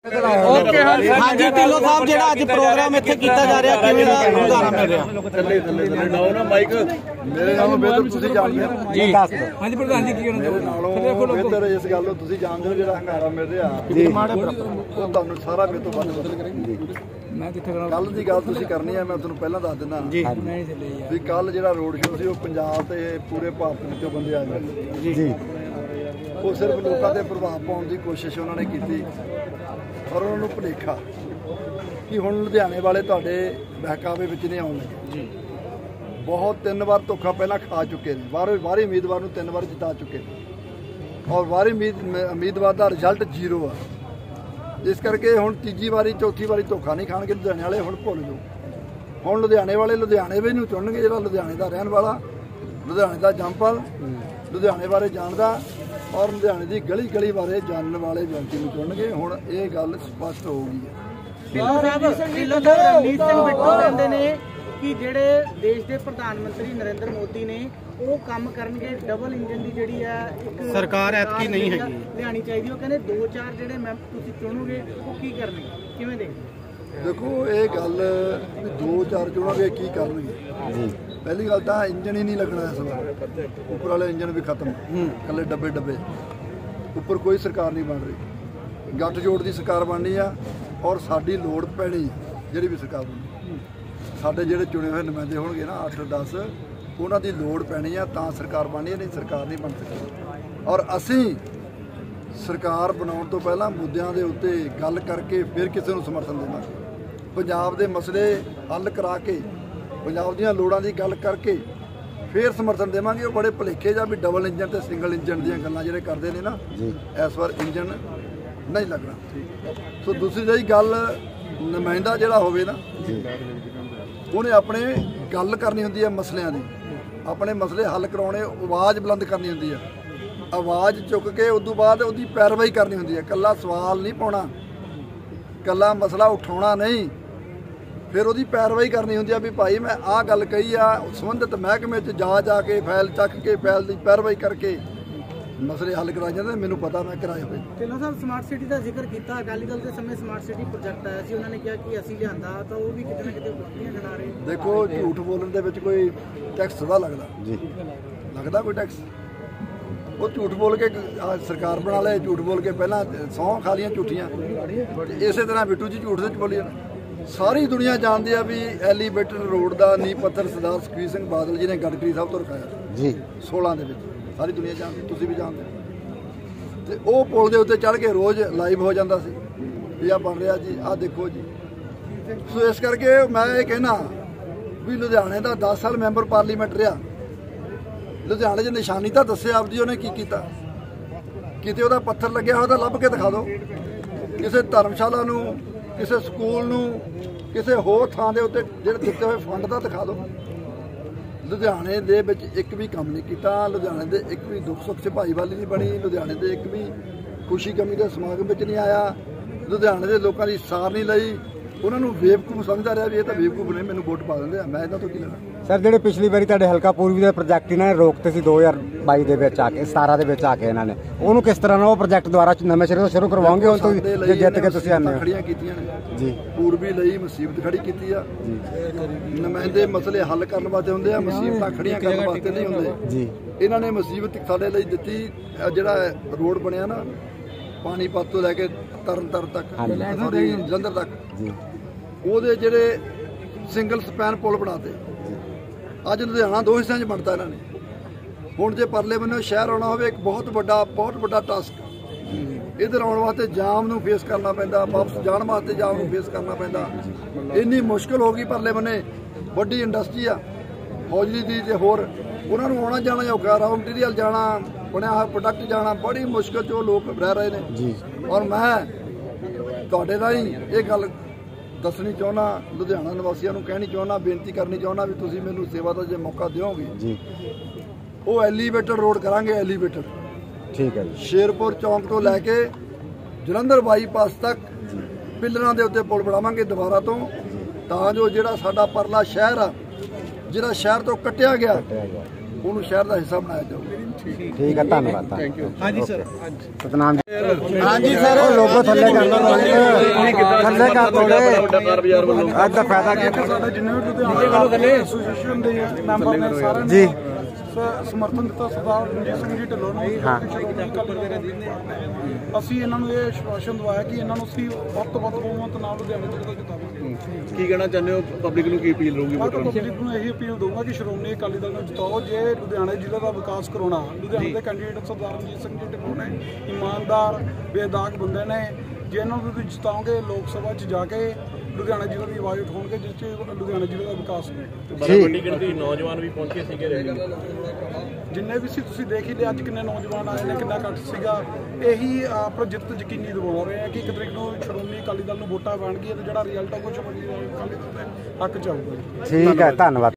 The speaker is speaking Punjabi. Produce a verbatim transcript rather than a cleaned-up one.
ओके हाँ जी ढिल्लों साहब ਜਿਹੜਾ ਅੱਜ ਪ੍ਰੋਗਰਾਮ ਇੱਥੇ ਕੀਤਾ ਜਾ ਰਿਹਾ ਕਿਵੇਂ ਦਾ ਹੁੰਗਾਰਾ ਮਿਲ ਰਿਹਾ ਥੱਲੇ ਥੱਲੇ ਥੱਲੇ ਲਾਓ ਨਾ ਮਾਈਕ ਮੇਰੇ ਨਾਲੋਂ ਬਿਹਤਰ ਤੁਸੀਂ ਜਾਣਦੇ ਹੋ ਜੀ ਦੱਸ ਦਿਓ ਹਾਂਜੀ ਪ੍ਰਧਾਨ ਜੀ ਕੀ ਕਹਿਣਾ ਮੇਰੇ ਨਾਲੋਂ ਬਿਹਤਰ ਇਸ ਗੱਲ ਨੂੰ ਤੁਸੀਂ ਜਾਣਦੇ ਹੋ ਜਿਹੜਾ ਹੰਗਾਰਾ ਮਿਲ ਰਿਹਾ ਜੀ ਉਹ ਤੁਹਾਨੂੰ ਸਾਰਾ ਮੇਰੇ ਤੋਂ ਵੱਧ ਬਦਲ ਕਰਾਂਗੇ ਮੈਂ ਕਿੱਥੇ ਕਰਾਂ ਕੱਲ ਦੀ ਗੱਲ ਤੁਸੀਂ ਕਰਨੀ ਹੈ ਮੈਂ ਤੁਹਾਨੂੰ ਪਹਿਲਾਂ ਦੱਸ ਦਿੰਦਾ ਜੀ ਵੀ ਕੱਲ ਜਿਹੜਾ ਰੋਡ ਸ਼ੋਅ ਸੀ ਉਹ ਪੰਜਾਬ ਤੇ ਪੂਰੇ ਭਾਰਤ ਵਿੱਚੋਂ ਬੰਦੇ ਆਏ ਜੀ ਜੀ ਉਹ ਸਿਰਫ ਲੋਕਾਂ ਤੇ ਪ੍ਰਭਾਵ ਪਾਉਣ ਦੀ ਕੋਸ਼ਿਸ਼ ਉਹਨਾਂ ਨੇ ਕੀਤੀ ਪਰ ਉਹਨਾਂ ਨੂੰ ਭੁਲੇਖਾ ਕਿ ਹੁਣ ਲੁਧਿਆਣੇ ਵਾਲੇ ਤੁਹਾਡੇ ਬਹਿਕਾਵੇ ਵਿੱਚ ਨਹੀਂ ਆਉਣ ਲੱਗੇ ਜੀ ਬਹੁਤ ਤਿੰਨ ਵਾਰ ਧੋਖਾ ਪਹਿਲਾਂ ਖਾ ਚੁੱਕੇ ਨੇ ਬਾਹਰ ਬਾਹਰੀ ਉਮੀਦਵਾਰ ਨੂੰ ਤਿੰਨ ਵਾਰ ਜਿਤਾ ਚੁੱਕੇ ਨੇ ਔਰ ਬਾਹਰੀ ਉਮੀਦਵਾਰ ਦਾ ਰਿਜ਼ਲਟ ਜ਼ੀਰੋ ਆ ਇਸ ਕਰਕੇ ਹੁਣ ਤੀਜੀ ਵਾਰੀ ਚੌਥੀ ਵਾਰੀ ਧੋਖਾ ਨਹੀਂ ਖਾਣਗੇ ਲੁਧਿਆਣੇ ਵਾਲੇ ਹੁਣ ਭੁੱਲ ਜਾਓ ਹੁਣ ਲੁਧਿਆਣੇ ਵਾਲੇ ਲੁਧਿਆਣੇ ਵੀ ਨੂੰ ਚੁਣਨਗੇ ਜਿਹੜਾ ਲੁਧਿਆਣੇ ਦਾ ਰਹਿਣ ਵਾਲਾ ਲੁਧਿਆਣੇ ਦਾ ਜੰਪਲ ਲੁਧਿਆਣੇ ਬਾਰੇ ਜਾਣਦਾ ਔਰ ਲੁਧਿਆਣੇ ਦੀ ਗਲੀ ਗਲੀ ਬਾਰੇ ਜਾਣਨ ਵਾਲੇ ਵਿਅਕਤੀ ਨੂੰ ਚੁਣਨਗੇ ਹੁਣ ਇਹ ਗੱਲ ਸਪਸ਼ਟ ਹੋ ਗਈ ਹੈ ਢਿੱਲੋਂ ਸਾਹਿਬ ਢਿੱਲੋਂ ਸਾਹਿਬ ਰਣਜੀਤ ਸਿੰਘ ਬਿੱਟੂ ਕਹਿੰਦੇ ਨੇ ਕਿ ਜਿਹੜੇ ਦੇਸ਼ ਦੇ ਪ੍ਰਧਾਨ ਮੰਤਰੀ ਨਰਿੰਦਰ ਮੋਦੀ ਨੇ ਉਹ ਕੰਮ ਕਰਨਗੇ ਡਬਲ ਇੰਜਨ ਦੀ ਜਿਹੜੀ ਹੈ ਇੱਕ ਸਰਕਾਰ ਐਤਕੀ ਨਹੀਂ ਹੈਗੀ ਲਿਆਣੀ ਚਾਹੀਦੀ ਉਹ ਕਹਿੰਦੇ ਦੋ ਚਾਰ ਜਿਹੜੇ ਮੈਂ ਤੁਸੀਂ ਚੁਣੋਗੇ ਉਹ ਕੀ ਕਰਨਗੇ ਕਿਵੇਂ ਦੇਖਦੇ ਦੇਖੋ ਇਹ ਗੱਲ ਦੋ ਚਾਰ ਚੁਣੋਗੇ ਕੀ ਕਰਨਗੇ ਪਹਿਲੀ ਗੱਲ ਤਾਂ ਇੰਜਨ ਹੀ ਨਹੀਂ ਲੱਗਣਾ ਇਸ ਵਾਰ ਉੱਪਰ ਵਾਲੇ ਇੰਜਨ ਵੀ ਖਤਮ ਇਕੱਲੇ ਡੱਬੇ ਡੱਬੇ ਉੱਪਰ ਕੋਈ ਸਰਕਾਰ ਨਹੀਂ ਬਣ ਰਹੀ ਗੱਠਜੋੜ ਦੀ ਸਰਕਾਰ ਬਣਨੀ ਆ ਔਰ ਸਾਡੀ ਲੋੜ ਪੈਣੀ ਜਿਹੜੀ ਵੀ ਸਰਕਾਰ ਬਣਨੀ ਸਾਡੇ ਜਿਹੜੇ ਚੁਣੇ ਹੋਏ ਨੁਮਾਇੰਦੇ ਹੋਣਗੇ ਨਾ ਅੱਠ ਦਸ ਉਹਨਾਂ ਦੀ ਲੋੜ ਪੈਣੀ ਆ ਤਾਂ ਸਰਕਾਰ ਬਣਨੀ ਨਹੀਂ ਸਰਕਾਰ ਨਹੀਂ ਬਣ ਸਕਦੀ ਔਰ ਅਸੀਂ ਸਰਕਾਰ ਬਣਾਉਣ ਤੋਂ ਪਹਿਲਾਂ ਮੁੱਦਿਆਂ ਦੇ ਉੱਤੇ ਗੱਲ ਕਰਕੇ ਫਿਰ ਕਿਸੇ ਨੂੰ ਸਮਰਥਨ ਦੇਵਾਂਗੇ ਪੰਜਾਬ ਦੇ ਮਸਲੇ ਹੱਲ ਕਰਾ ਕੇ ਪੰਜਾਬ ਦੀਆਂ ਲੋੜਾਂ ਦੀ ਗੱਲ ਕਰਕੇ ਫਿਰ ਸਮਰਥਨ ਦੇਵਾਂਗੇ ਉਹ ਬੜੇ ਭੁਲੇਖੇ ਜਾਂ ਵੀ ਡਬਲ ਇੰਜਨ ਤੇ ਸਿੰਗਲ ਇੰਜਨ ਦੀਆਂ ਗੱਲਾਂ ਜਿਹੜੇ ਕਰਦੇ ਨੇ ਨਾ ਇਸ ਵਾਰ ਇੰਜਨ ਨਹੀਂ ਲੱਗਣਾ ਸੋ ਦੂਸਰੀ ਜਿਹੜੀ ਗੱਲ ਨੁਮਾਇੰਦਾ ਜਿਹੜਾ ਹੋਵੇ ਨਾ ਉਹਨੇ ਆਪਣੇ ਗੱਲ ਕਰਨੀ ਹੁੰਦੀ ਹੈ ਮਸਲਿਆਂ ਦੀ ਆਪਣੇ ਮਸਲੇ ਹੱਲ ਕਰਾਉਣੇ ਆਵਾਜ਼ ਬੁਲੰਦ ਕਰਨੀ ਹੁੰਦੀ ਹੈ ਆਵਾਜ਼ ਚੁੱਕ ਕੇ ਉਸ ਤੋਂ ਬਾਅਦ ਉਹਦੀ ਪੈਰਵਾਈ ਕਰਨੀ ਹੁੰਦੀ ਹੈ ਇਕੱਲਾ ਸਵਾਲ ਨਹੀਂ ਪਾਉਣਾ ਇਕੱਲਾ ਮਸਲਾ ਉਠਾਉਣਾ ਨਹੀਂ ਫਿਰ ਉਹਦੀ ਪੈਰਵਾਈ ਕਰਨੀ ਹੁੰਦੀ ਆ ਵੀ ਭਾਈ ਮੈਂ ਆਹ ਗੱਲ ਕਹੀ ਆ ਸੰਬੰਧਿਤ ਮਹਿਕਮੇ 'ਚ ਜਾ ਜਾ ਕੇ ਫਾਈਲ ਚੱਕ ਕੇ ਫਾਈਲ ਦੀ ਪੈਰਵਾਈ ਕਰਕੇ ਮਸਲੇ ਹੱਲ ਕਰਾਏ ਜਾਂਦੇ ਮੈਨੂੰ ਪਤਾ ਮੈਂ ਕਰਾਏ ਹੋਏ ਢਿੱਲੋਂ ਸਾਹਿਬ ਸਮਾਰਟ ਸਿਟੀ ਦਾ ਜ਼ਿਕਰ ਕੀਤਾ ਅਕਾਲੀ ਦਲ ਦੇ ਸਮੇਂ ਸਮਾਰਟ ਸਿਟੀ ਪ੍ਰੋਜੈਕਟ ਆਇਆ ਸੀ ਉਹਨਾਂ ਨੇ ਕਿਹਾ ਕਿ ਅਸੀਂ ਲਿਆਂਦਾ ਤਾਂ ਉਹ ਵੀ ਕਿਤੇ ਨਾ ਕਿਤੇ ਬੁੱਧੀਆਂ ਜਣਾ ਰਹੇ ਦੇਖੋ ਝੂਠ ਬੋਲਣ ਦੇ ਵਿੱਚ ਕੋਈ ਟੈਕਸ ਦਾ ਲੱਗਦਾ ਜੀ ਲੱਗਦਾ ਕੋਈ ਟੈਕਸ ਉਹ ਝੂਠ ਬੋਲ ਕੇ ਸਰਕਾਰ ਬਣਾ ਲਏ ਝੂਠ ਬੋਲ ਕੇ ਪਹਿਲਾਂ ਸੌਂ ਖਾ ਲੀਆਂ ਝੂਠੀਆਂ ਇਸੇ ਤਰ੍ਹਾਂ ਬਿੱਟੂ ਜੀ ਝੂਠ ਵਿੱਚ ਬੋਲੀ ਸਾਰੀ ਦੁਨੀਆ ਜਾਣਦੀ ਆ ਵੀ ਐਲੀਵੇਟਰ ਰੋਡ ਦਾ ਨੀਂਹ ਪੱਥਰ ਸਰਦਾਰ ਸੁਖਬੀਰ ਸਿੰਘ ਬਾਦਲ ਜੀ ਨੇ ਗਡਕਰੀ ਸਾਹਿਬ ਤੋਂ ਰਖਾਇਆ ਜੀ ਸੋਲਾਂ ਦੇ ਵਿੱਚ ਸਾਰੀ ਦੁਨੀਆ ਜਾਣਦੀ ਤੁਸੀਂ ਵੀ ਜਾਣਦੇ ਤੇ ਉਹ ਪੁਲ ਦੇ ਉੱਤੇ ਚੜ੍ਹ ਕੇ ਰੋਜ਼ ਲਾਈਵ ਹੋ ਜਾਂਦਾ ਸੀ ਵੀ ਆ ਬਣ ਰਿਹਾ ਜੀ ਆਹ ਦੇਖੋ ਜੀ ਸੋ ਇਸ ਕਰਕੇ ਮੈਂ ਇਹ ਕਹਿਣਾ ਵੀ ਲੁਧਿਆਣੇ ਦਾ ਦਸ ਸਾਲ ਮੈਂਬਰ ਪਾਰਲੀਮੈਂਟ ਰਿਹਾ ਲੁਧਿਆਣੇ 'ਚ ਨਿਸ਼ਾਨੀ ਤਾਂ ਦੱਸਿਆ ਆਪਦੀ ਉਹਨੇ ਕੀ ਕੀਤਾ ਕਿਤੇ ਉਹਦਾ ਪੱਥਰ ਲੱਗਿਆ ਹੋਇਆ ਤਾਂ ਲੱਭ ਕੇ ਦਿਖਾ ਦਿਓ ਕਿਸੇ ਧਰਮਸ਼ਾਲਾ ਨੂੰ ਕਿਸੇ ਸਕੂਲ ਨੂੰ ਕਿਸੇ ਹੋਰ ਥਾਂ ਦੇ ਉੱਤੇ ਜਿਹੜੇ ਦਿੱਤੇ ਹੋਏ ਫੰਡ ਦਾ ਦਿਖਾ ਦਿਓ ਲੁਧਿਆਣੇ ਦੇ ਵਿੱਚ ਇੱਕ ਵੀ ਕੰਮ ਨਹੀਂ ਕੀਤਾ ਲੁਧਿਆਣੇ ਦੇ ਇੱਕ ਵੀ ਦੁੱਖ ਸੁੱਖ 'ਚ ਭਾਈਵਾਲੀ ਨਹੀਂ ਬਣੀ ਲੁਧਿਆਣੇ ਦੇ ਇੱਕ ਵੀ ਖੁਸ਼ੀ ਕਮੀ ਦੇ ਸਮਾਗਮ ਵਿੱਚ ਨਹੀਂ ਆਇਆ ਲੁਧਿਆਣੇ ਦੇ ਲੋਕਾਂ ਦੀ ਸਾਰ ਨਹੀਂ ਲਈ ਉਹਨਾਂ ਨੂੰ ਬੇਵਕੂਫ ਸਮਝਦਾ ਰਿਹਾ ਵੀ ਇਹ ਤਾਂ ਬੇਵਕੂਫ ਨੇ ਮੈਨੂੰ ਵੋਟ ਪਾ ਦਿੰਦੇ ਆ ਮੈਂ ਇਹਨਾਂ ਤੋਂ ਕੀ ਲੈਣਾ ਸਰ ਜਿਹੜੇ ਪਿਛਲੀ ਵਾਰੀ ਤੁਹਾਡੇ ਹਲਕਾ ਪੂਰਬੀ ਦੇ ਪ੍ਰੋਜੈਕਟ ਇਹਨਾਂ ਨੇ ਰੋਕਤੇ ਸੀ ਦੋ ਹਜ਼ਾਰ ਬਾਈ ਦੇ ਵਿੱਚ ਆ ਕੇ ਸਤਾਰਾਂ ਦੇ ਵਿੱਚ ਆ ਕੇ ਇਹਨਾਂ ਨੇ ਉਹਨੂੰ ਕਿਸ ਤਰ੍ਹਾਂ ਨਾਲ ਉਹ ਪ੍ਰੋਜੈਕਟ ਦੁਬਾਰਾ ਨਵੇਂ ਸਿਰੇ ਤੋਂ ਸ਼ੁਰੂ ਕਰਵਾਉਂਗੇ ਹੁਣ ਤੋਂ ਜੇ ਜਿੱਤ ਕੇ ਤੁਸੀਂ ਆਉਂਦੇ ਹੋ ਖੜੀਆਂ ਕੀਤੀਆਂ ਨੇ ਜੀ ਪੂਰਬੀ ਲਈ ਮੁਸੀਬਤ ਖੜੀ ਕੀਤੀ ਆ ਜੀ ਨੁਮਾਇੰਦੇ ਮਸਲੇ ਹੱਲ ਕਰਨ ਵਾਸਤੇ ਹੁੰਦੇ ਆ ਮੁਸੀਬਤਾਂ ਖੜੀਆਂ ਕਰਨ ਵਾਸਤੇ ਨਹੀਂ ਹੁੰਦੇ ਜੀ ਇਹਨਾਂ ਨੇ ਮੁਸੀਬਤ ਸਾਡੇ ਲਈ ਦਿੱਤੀ ਜਿਹੜਾ ਰੋਡ ਬਣਿਆ ਨਾ ਪਾਣੀਪਤ ਤੋਂ ਲੈ ਕੇ ਤਰਨਤਾਰਨ ਤੱਕ ਜਲੰਧਰ ਤੱਕ ਜੀ ਉਹਦੇ ਜਿਹੜੇ ਸਿੰਗਲ ਸਪੈਨ ਪੁਲ ਬਣਾਤੇ ਅੱਜ ਲੁਧਿਆਣਾ ਦੋ ਹਿੱਸਿਆਂ 'ਚ ਬਣਦਾ ਇਹਨਾਂ ਨੇ ਹੁਣ ਜੇ ਪਰਲੇ ਬੰਨੇ ਸ਼ਹਿਰ ਆਉਣਾ ਹੋਵੇ ਇੱਕ ਬਹੁਤ ਵੱਡਾ ਬਹੁਤ ਵੱਡਾ ਟਾਸਕ ਇੱਧਰ ਆਉਣ ਵਾਸਤੇ ਜਾਮ ਨੂੰ ਫੇਸ ਕਰਨਾ ਪੈਂਦਾ ਵਾਪਸ ਜਾਣ ਵਾਸਤੇ ਜਾਮ ਨੂੰ ਫੇਸ ਕਰਨਾ ਪੈਂਦਾ ਇੰਨੀ ਮੁਸ਼ਕਿਲ ਹੋ ਗਈ ਪਰਲੇ ਬੰਨੇ ਵੱਡੀ ਇੰਡਸਟਰੀ ਆ ਹੌਜਰੀ ਦੀ ਤੇ ਹੋਰ ਉਹਨਾਂ ਨੂੰ ਆਉਣਾ ਜਾਣਾ ਔਖਾ ਰਾਅ ਮਟੀਰੀਅਲ ਜਾਣਾ ਬਣਿਆ ਹੋਇਆ ਪ੍ਰੋਡਕਟ ਜਾਣਾ ਬੜੀ ਮੁਸ਼ਕਿਲ 'ਚ ਉਹ ਲੋਕ ਰਹਿ ਰਹੇ ਨੇ ਜੀ ਔਰ ਮੈਂ ਤੁਹਾਡੇ ਰਾਹੀਂ ਇਹ ਗੱਲ ਦੱਸਣੀ ਚਾਹੁੰਦਾ ਲੁਧਿਆਣਾ ਨਿਵਾਸੀਆਂ ਨੂੰ ਕਹਿਣੀ ਚਾਹੁੰਦਾ ਬੇਨਤੀ ਕਰਨੀ ਚਾਹੁੰਦਾ ਵੀ ਤੁਸੀਂ ਮੈਨੂੰ ਸੇਵਾ ਦਾ ਜੇ ਮੌਕਾ ਦਿਓਗੇ ਜੀ ਉਹ ਐਲੀਵੇਟਰ ਰੋਡ ਕਰਾਂਗੇ ਐਲੀਵੇਟਰ ਠੀਕ ਹੈ ਜੀ ਸ਼ੇਰਪੁਰ ਚੌਂਕ ਤੋਂ ਲੈ ਕੇ ਜਲੰਧਰ ਬਾਈਪਾਸ ਤੱਕ ਪਿੱਲਰਾਂ ਦੇ ਉੱਤੇ ਪੁਲ ਬਣਾਵਾਂਗੇ ਦੁਬਾਰਾ ਤੋਂ ਤਾਂ ਜੋ ਜਿਹੜਾ ਸਾਡਾ ਪਰਲਾ ਸ਼ਹਿਰ ਆ ਜਿਹੜਾ ਸ਼ਹਿਰ ਤੋਂ ਕੱਟਿਆ ਗਿਆ ਉਹਨੂੰ ਸ਼ਹਿਰ ਦਾ ਹਿੱਸਾ ਬਣਾਇਆ ਜਾਊਗਾ। ਠੀਕ ਹੈ, ਧੰਨਵਾਦ। ਹਾਂਜੀ ਸਰ। ਸਤਨਾਮ ਜੀ। ਹਾਂਜੀ ਸਰ, ਲੋਗੋ ਥੱਲੇ ਕਰ ਲਓ, ਥੱਲੇ ਕਰ ਥੋੜੇ। ਅੱਜ ਦਾ ਫਾਇਦਾ ਕੀ ਸਾਡਾ ਜਿੰਨੇ ਵੀ ਲੁਧਿਆਣਾ ਐਸੋਸੀਏਸ਼ਨ ਦੇ ਮੈਂਬਰ ਨੇ ਸਾਰਿਆਂ ਜੀ ਨੇ ਸਮਰਥਨ ਦਿੱਤਾ ਸਰਦਾਰ ਰਣਜੀਤ ਸਿੰਘ ਜੀ ਢਿੱਲੋਂ ਨੂੰ। ਹਾਂ। ਅਸੀਂ ਇਹਨਾਂ ਨੂੰ ਇਹ ਆਸ਼ਵਾਸਨ ਦਵਾਇਆ ਕਿ ਇਹਨਾਂ ਨੂੰ ਅਸੀਂ ਵੱਧ ਤੋਂ ਵੱਧ ਬਹੁਮਤ ਨਾਲ ਲੁਧਿਆਣੇ ਤੋਂ ਜਿਤਾਵਾਂਗੇ। ਕੀ ਕਹਿਣਾ ਚਾਹੁੰਦੇ ਹੋ ਪਬਲਿਕ ਨੂੰ, ਕੀ ਅਪੀਲ ਰਹੂਗੀ? ਮੈਂ ਤਾਂ ਪਬਲਿਕ ਨੂੰ ਇਹੀ ਅਪੀਲ ਦਊਂਗਾ ਕਿ ਸ਼੍ਰੋਮਣੀ ਅਕਾਲੀ ਦਲ ਨੂੰ ਜਿਤਾਓ। ਜੇ ਲੁਧਿਆਣੇ ਜ਼ਿਲ੍ਹੇ ਦਾ ਵਿਕਾਸ ਕਰਾਉਣਾ, ਲੁਧਿਆਣੇ ਦੇ ਕੈਂਡੀਡੇਟ ਸਰਦਾਰ ਰਣਜੀਤ ਸਿੰਘ ਜੀ ਢਿੱਲੋਂ ਨੇ ਇਮਾਨਦਾਰ ਬੇਦਾਗ ਬੰਦੇ ਨੇ। ਜੇ ਇਹਨਾਂ ਨੂੰ ਤੁਸੀਂ ਜਿਤਾਓਗੇ, ਲੋਕ ਸਭਾ 'ਚ ਜਾ ਕੇ ਲੁਧਿਆਣਾ ਜ਼ਿਲ੍ਹੇ ਦੀ ਆਵਾਜ਼ ਉਠਾਉਣਗੇ, ਜਿਸ 'ਚ ਲੁਧਿਆਣਾ ਜ਼ਿਲ੍ਹੇ ਦਾ ਵਿਕਾਸ ਹੋਵੇ। ਵੱਡੀ ਗਿਣਤੀ ਨੌਜਵਾਨ ਵੀ ਪਹੁੰਚੇ ਸੀਗੇ ਰੈਲੀ। ਜਿੰਨੇ ਵੀ ਸੀ ਤੁਸੀਂ ਦੇਖ ਹੀ ਲਿਆ ਅੱਜ ਕਿੰਨੇ ਨੌਜਵਾਨ ਆਏ ਨੇ, ਕਿੰਨਾ ਘੱਟ ਸੀਗਾ। ਇਹੀ ਆਪਣਾ ਜਿੱਤ ਯਕੀਨੀ ਦਿਵਾ ਰਹੇ ਆ ਕਿ ਇੱਕ ਤਰੀਕ ਨੂੰ ਸ਼੍ਰੋਮਣੀ ਅਕਾਲੀ ਦਲ ਨੂੰ ਵੋਟਾਂ ਪੈਣਗੀਆਂ ਤੇ ਜਿਹੜਾ ਰਿਜ਼ਲਟ ਆ ਕੁਝ ਸ਼੍ਰੋਮਣੀ ਅਕਾਲੀ ਦਲ ਦੇ ਹੱਕ 'ਚ ਆਊਗਾ। ਠੀਕ ਹੈ, ਧੰਨਵਾਦ।